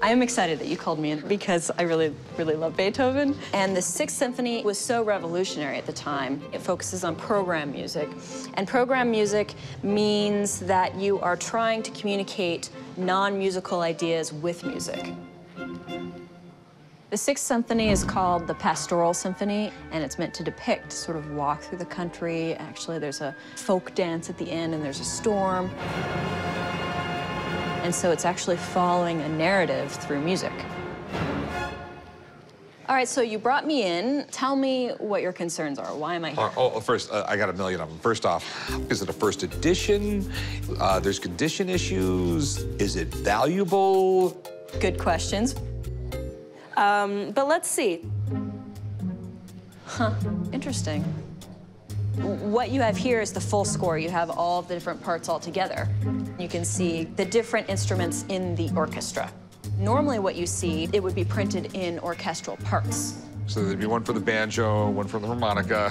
I am excited that you called me in because I really, really love Beethoven. And the Sixth Symphony was so revolutionary at the time. It focuses on program music. And program music means that you are trying to communicate non-musical ideas with music. The Sixth Symphony is called the Pastoral Symphony, and it's meant to depict sort of walk through the country. Actually, there's a folk dance at the end, and there's a storm. And so it's actually following a narrative through music. All right, so you brought me in. Tell me what your concerns are. Why am I here? First, I got a million of them. First off, is it a first edition? There's condition issues. Is it valuable? Good questions. But let's see. Huh, interesting. What you have here is the full score. You have all of the different parts all together. You can see the different instruments in the orchestra. Normally what you see, it would be printed in orchestral parts. So there'd be one for the banjo, one for the harmonica.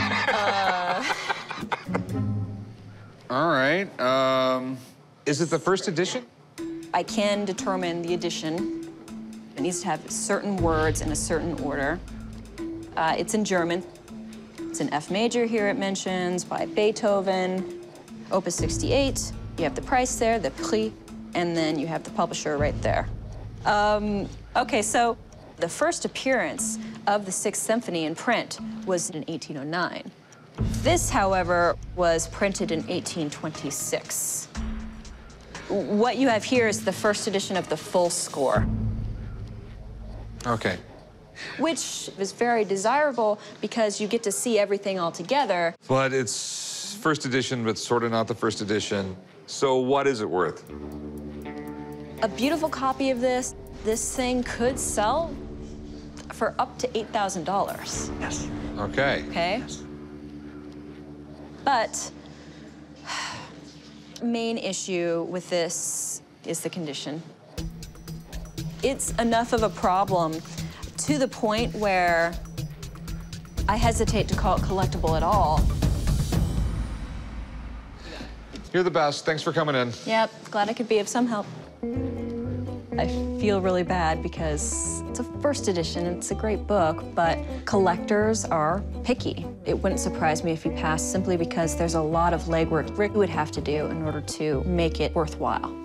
All right. Is it the first edition? I can determine the edition. It needs to have certain words in a certain order. It's in German. It's in F major here, it mentions, by Beethoven, Opus 68. You have the price there, the prix, and then you have the publisher right there. Okay, so the first appearance of the Sixth Symphony in print was in 1809. This, however, was printed in 1826. What you have here is the first edition of the full score. Okay. Which is very desirable because you get to see everything all together. But it's first edition, but sort of not the first edition. So what is it worth? A beautiful copy of this thing could sell for up to $8,000. Yes. Okay. Okay? Yes. But main issue with this is the condition. It's enough of a problem to the point where I hesitate to call it collectible at all. You're the best. Thanks for coming in. Yep, glad I could be of some help. I feel really bad because it's a first edition, it's a great book, but collectors are picky. It wouldn't surprise me if you passed simply because there's a lot of legwork Rick would have to do in order to make it worthwhile.